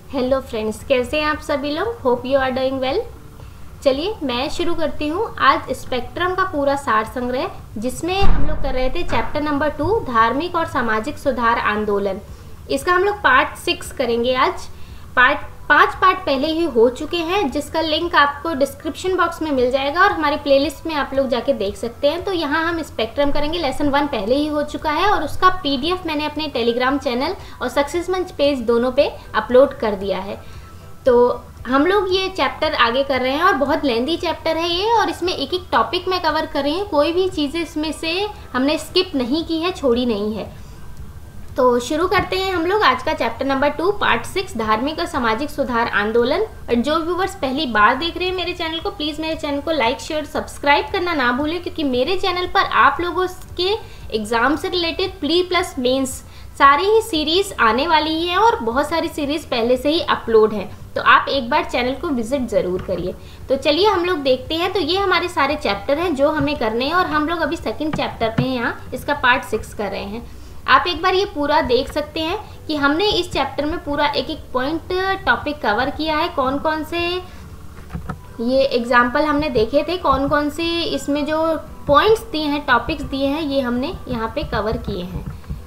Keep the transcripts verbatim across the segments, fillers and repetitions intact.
Hello friends, कैसे हैं आप सभी लोग। Hope you are doing well. चलिए मैं शुरू करती हूँ आज स्पेक्ट्रम का पूरा सार संग्रह, जिसमें हम लोग कर रहे थे चैप्टर नंबर टू धार्मिक और सामाजिक सुधार आंदोलन। इसका हम लोग पार्ट सिक्स करेंगे आज। पार्ट पांच पार्ट पहले ही हो चुके हैं, जिसका लिंक आपको डिस्क्रिप्शन बॉक्स में मिल जाएगा और हमारी प्लेलिस्ट में आप लोग जाके देख सकते हैं। तो यहाँ हम स्पेक्ट्रम करेंगे। लेसन वन पहले ही हो चुका है और उसका पीडीएफ मैंने अपने टेलीग्राम चैनल और सक्सेस मंच पेज दोनों पे अपलोड कर दिया है। तो हम लोग ये चैप्टर आगे कर रहे हैं और बहुत लेंदी चैप्टर है ये, और इसमें एक एक टॉपिक में कवर कर रही हूँ। कोई भी चीज़ें इसमें से हमने स्किप नहीं की है, छोड़ी नहीं है। तो शुरू करते हैं हम लोग आज का chapter number two part six धार्मिक और सामाजिक सुधार आंदोलन। और जो व्यूवर्स पहली बार देख रहे हैं मेरे चैनल को, प्लीज़ मेरे चैनल को लाइक शेयर सब्सक्राइब करना ना भूलें, क्योंकि मेरे चैनल पर आप लोगों के एग्जाम से रिलेटेड प्री प्लस मेंस सारी ही सीरीज आने वाली ही है और बहुत सारी सीरीज पहले से ही अपलोड है। तो आप एक बार चैनल को विजिट ज़रूर करिए। तो चलिए हम लोग देखते हैं। तो ये हमारे सारे चैप्टर हैं जो हमें करने हैं और हम लोग अभी सेकंड चैप्टर पे हैं, यहाँ इसका पार्ट सिक्स कर रहे हैं। आप एक बार ये पूरा देख सकते हैं कि हमने इस चैप्टर में पूरा एक एक पॉइंट टॉपिक कवर किया है। कौन कौन से ये एग्जाम्पल हमने देखे थे, कौन कौन से इसमें जो पॉइंट्स दिए हैं, टॉपिक्स दिए हैं, ये हमने यहाँ पे कवर किए हैं।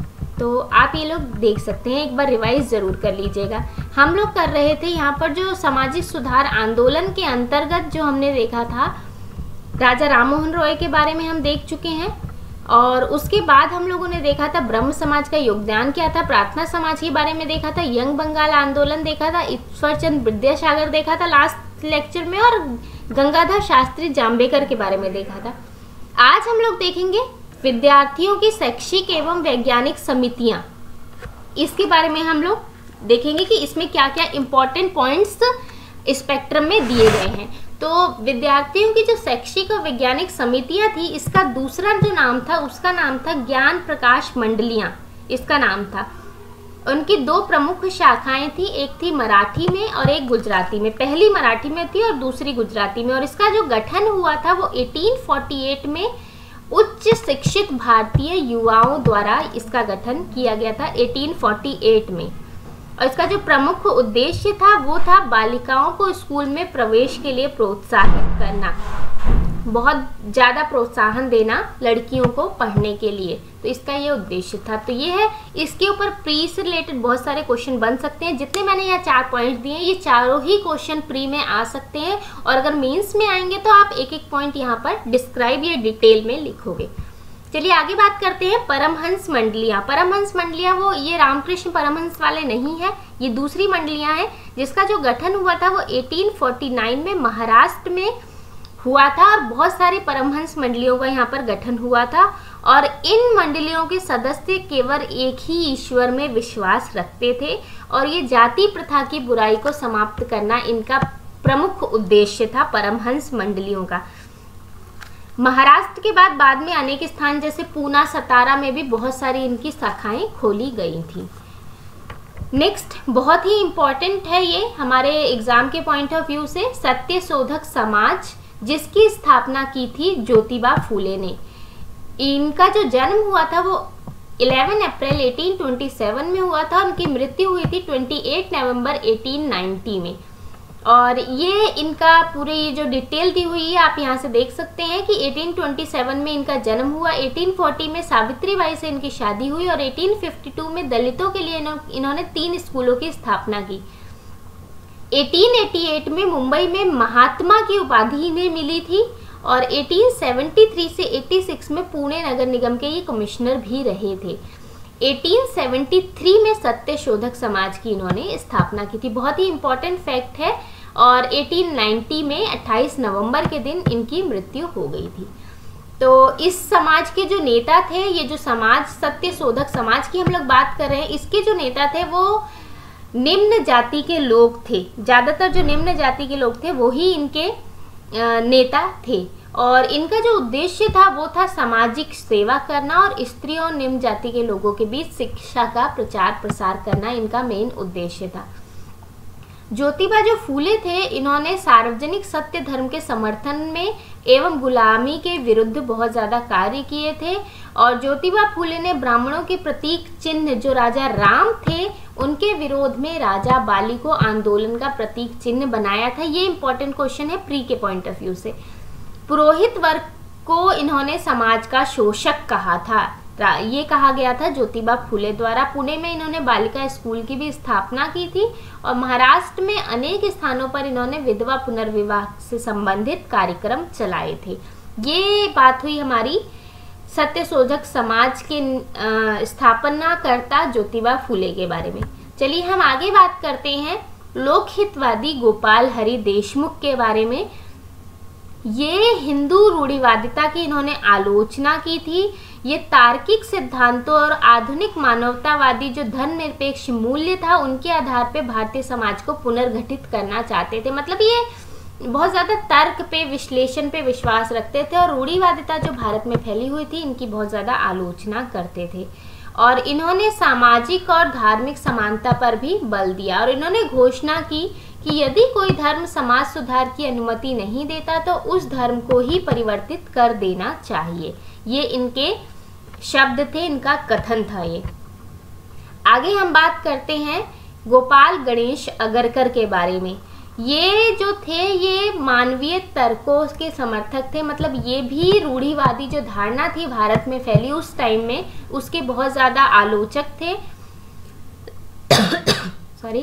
तो आप ये लोग देख सकते हैं, एक बार रिवाइज ज़रूर कर लीजिएगा। हम लोग कर रहे थे यहाँ पर जो सामाजिक सुधार आंदोलन के अंतर्गत जो हमने देखा था, राजा राम मोहन रॉय के बारे में हम देख चुके हैं। और उसके बाद हम लोगों ने देखा था ब्रह्म समाज का योगदान क्या था, प्रार्थना समाज के बारे में देखा था, यंग बंगाल आंदोलन देखा था, ईश्वर चंद्र विद्यासागर देखा था लास्ट लेक्चर में, और गंगाधर शास्त्री जाम्बेकर के बारे में देखा था। आज हम लोग देखेंगे विद्यार्थियों की शैक्षिक एवं वैज्ञानिक समितियां। इसके बारे में हम लोग देखेंगे कि इसमें क्या क्या इंपॉर्टेंट पॉइंट्स स्पेक्ट्रम में दिए गए हैं। तो विद्यार्थियों की जो शैक्षिक और वैज्ञानिक समितियां थी, इसका दूसरा जो नाम था उसका नाम था ज्ञान प्रकाश मंडलियां, इसका नाम था। उनकी दो प्रमुख शाखाएं थी, एक थी मराठी में और एक गुजराती में। पहली मराठी में थी और दूसरी गुजराती में। और इसका जो गठन हुआ था वो अठारह सौ अड़तालीस में उच्च शिक्षित भारतीय युवाओं द्वारा इसका गठन किया गया था, अठारह सौ अड़तालीस में। और इसका जो प्रमुख उद्देश्य था वो था बालिकाओं को स्कूल में प्रवेश के लिए प्रोत्साहित करना, बहुत ज़्यादा प्रोत्साहन देना लड़कियों को पढ़ने के लिए। तो इसका ये उद्देश्य था। तो ये है, इसके ऊपर प्री से रिलेटेड बहुत सारे क्वेश्चन बन सकते हैं। जितने मैंने यहाँ चार पॉइंट दिए हैं, ये चारों ही क्वेश्चन प्री में आ सकते हैं, और अगर मेंस में आएंगे तो आप एक एक पॉइंट यहाँ पर डिस्क्राइब या डिटेल में लिखोगे। चलिए आगे बात करते हैं परमहंस मंडलियां। परमहंस मंडलियां वो ये रामकृष्ण परमहंस वाले नहीं है, ये दूसरी मंडलियां हैं, जिसका जो गठन हुआ था वो अठारह सौ उनचास में महाराष्ट्र में हुआ था। और बहुत सारी परमहंस मंडलियों का यहाँ पर गठन हुआ था। और इन मंडलियों के सदस्य केवल एक ही ईश्वर में विश्वास रखते थे, और ये जाति प्रथा की बुराई को समाप्त करना इनका प्रमुख उद्देश्य था, परमहंस मंडलियों का। महाराष्ट्र के बाद बाद में अनेक स्थान जैसे पूना, सतारा में भी बहुत सारी इनकी शाखाएं खोली गई थी। नेक्स्ट बहुत ही इम्पोर्टेंट है ये हमारे एग्जाम के पॉइंट ऑफ व्यू से, सत्य शोधक समाज, जिसकी स्थापना की थी ज्योतिबा फूले ने। इनका जो जन्म हुआ था वो ग्यारह अप्रैल अठारह सौ सत्ताईस में हुआ था। उनकी मृत्यु हुई थी अट्ठाईस नवंबर अठारह सौ नब्बे में। और ये इनका पूरी ये जो डिटेल दी हुई है आप यहाँ से देख सकते हैं कि अठारह सौ सत्ताईस में इनका जन्म हुआ, अठारह सौ चालीस में सावित्री बाई से इनकी शादी हुई, और अठारह सौ बावन में दलितों के लिए इन्होंने तीन स्कूलों की स्थापना की। अठारह सौ अट्ठासी में मुंबई में महात्मा की उपाधि इन्हें मिली थी, और अठारह सौ तिहत्तर से छियासी में पुणे नगर निगम के ये कमिश्नर भी रहे थे। अठारह सौ तिहत्तर में सत्य शोधक समाज की इन्होंने स्थापना की थी। बहुत ही इंपॉर्टेंट फैक्ट है। और अठारह सौ नब्बे में अट्ठाईस नवंबर के दिन इनकी मृत्यु हो गई थी। तो इस समाज के जो नेता थे, ये जो समाज सत्य शोधक समाज की हम लोग बात कर रहे हैं, इसके जो नेता थे वो निम्न जाति के लोग थे। ज़्यादातर जो निम्न जाति के लोग थे वो ही इनके नेता थे। और इनका जो उद्देश्य था वो था सामाजिक सेवा करना और स्त्रियों और निम्न जाति के लोगों के बीच शिक्षा का प्रचार प्रसार करना इनका मेन उद्देश्य था। ज्योतिबा जो फूले थे, इन्होंने सार्वजनिक सत्य धर्म के समर्थन में एवं गुलामी के विरुद्ध बहुत ज़्यादा कार्य किए थे। और ज्योतिबा फूले ने ब्राह्मणों के प्रतीक चिन्ह जो राजा राम थे उनके विरोध में राजा बाली को आंदोलन का प्रतीक चिन्ह बनाया था। ये इंपॉर्टेंट क्वेश्चन है प्री के पॉइंट ऑफ व्यू से। पुरोहित वर्ग को इन्होंने समाज का शोषक कहा था, ये कहा गया था ज्योतिबा फूले द्वारा। पुणे में इन्होंने बालिका स्कूल की भी स्थापना की थी और महाराष्ट्र में अनेक स्थानों पर इन्होंने विधवा पुनर्विवाह से संबंधित कार्यक्रम चलाए थे। ये बात हुई हमारी सत्यशोधक समाज के स्थापनाकर्ता ज्योतिबा फूले के बारे में। चलिए हम आगे बात करते हैं लोकहितवादी गोपाल हरि देशमुख के बारे में। ये हिंदू रूढ़िवादिता की इन्होंने आलोचना की थी। ये तार्किक सिद्धांतों और आधुनिक मानवतावादी जो धर्मनिरपेक्ष मूल्य था उनके आधार पे भारतीय समाज को पुनर्गठित करना चाहते थे। मतलब ये बहुत ज़्यादा तर्क पे, विश्लेषण पे विश्वास रखते थे और रूढ़िवादिता जो भारत में फैली हुई थी इनकी बहुत ज़्यादा आलोचना करते थे। और इन्होंने सामाजिक और धार्मिक समानता पर भी बल दिया और इन्होंने घोषणा की कि यदि कोई धर्म समाज सुधार की अनुमति नहीं देता तो उस धर्म को ही परिवर्तित कर देना चाहिए। ये इनके शब्द थे, इनका कथन था ये। आगे हम बात करते हैं गोपाल गणेश अगरकर के बारे में। ये जो थे ये मानवीय तर्कों के समर्थक थे। मतलब ये भी रूढ़िवादी जो धारणा थी भारत में फैली उस टाइम में उसके बहुत ज़्यादा आलोचक थे सॉरी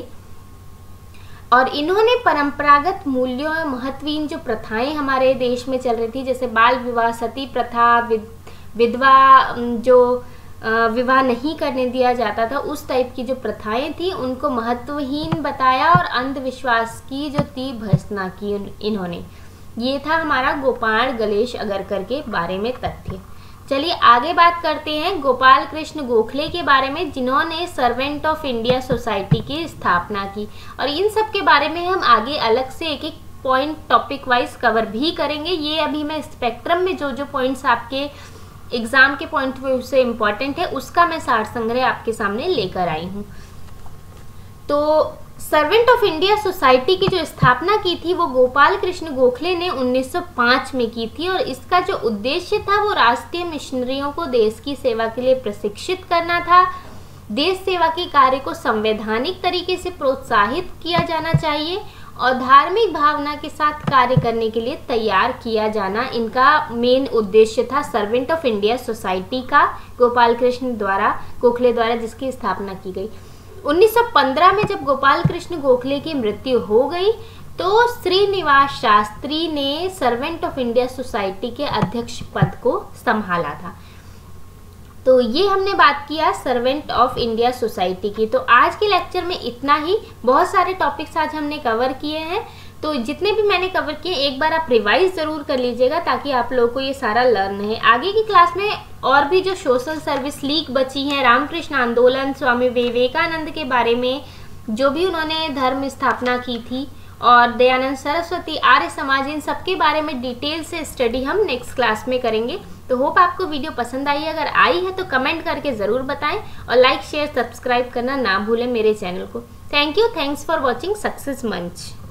और इन्होंने परंपरागत मूल्यों और महत्वहीन जो प्रथाएं हमारे देश में चल रही थी, जैसे बाल विवाह, सती प्रथा, विधवा जो विवाह नहीं करने दिया जाता था, उस टाइप की जो प्रथाएं थी उनको महत्वहीन बताया और अंधविश्वास की जो थी भर्त्सना की इन्होंने। ये था हमारा गोपाल गणेश अगरकर के बारे में तथ्य। चलिए आगे बात करते हैं गोपाल कृष्ण गोखले के बारे में, जिन्होंने सर्वेंट ऑफ इंडिया सोसाइटी की स्थापना की। और इन सब के बारे में हम आगे अलग से एक एक पॉइंट टॉपिक वाइज कवर भी करेंगे। ये अभी मैं स्पेक्ट्रम में जो जो पॉइंट्स आपके एग्जाम के पॉइंट ऑफ व्यू से इम्पॉर्टेंट है उसका मैं सार संग्रह आपके सामने लेकर आई हूँ। तो सर्वेंट ऑफ इंडिया सोसाइटी की जो स्थापना की थी वो गोपाल कृष्ण गोखले ने उन्नीस सौ पाँच में की थी और इसका जो उद्देश्य था वो राष्ट्रीय मिशनरियों को देश की सेवा के लिए प्रशिक्षित करना था। देश सेवा के कार्य को संवैधानिक तरीके से प्रोत्साहित किया जाना चाहिए और धार्मिक भावना के साथ कार्य करने के लिए तैयार किया जाना इनका मेन उद्देश्य था। सर्वेंट ऑफ इंडिया सोसाइटी का गोपाल कृष्ण द्वारा गोखले द्वारा जिसकी स्थापना की गई। उन्नीस सौ पंद्रह में जब गोपाल कृष्ण गोखले की मृत्यु हो गई तो श्रीनिवास शास्त्री ने सर्वेंट ऑफ इंडिया सोसाइटी के अध्यक्ष पद को संभाला था। तो ये हमने बात किया सर्वेंट ऑफ इंडिया सोसाइटी की। तो आज के लेक्चर में इतना ही। बहुत सारे टॉपिक्स आज हमने कवर किए हैं, तो जितने भी मैंने कवर किए एक बार आप रिवाइज ज़रूर कर लीजिएगा ताकि आप लोगों को ये सारा लर्न है। आगे की क्लास में और भी जो सोशल सर्विस लीग बची हैं, रामकृष्ण आंदोलन, स्वामी विवेकानंद के बारे में जो भी उन्होंने धर्म स्थापना की थी और दयानंद सरस्वती, आर्य समाज, इन सब के बारे में डिटेल से स्टडी हम नेक्स्ट क्लास में करेंगे। तो होप आपको वीडियो पसंद आई है। अगर आई है तो कमेंट करके ज़रूर बताएं और लाइक शेयर सब्सक्राइब करना ना भूलें मेरे चैनल को। Thank you, thanks for watching success मंच।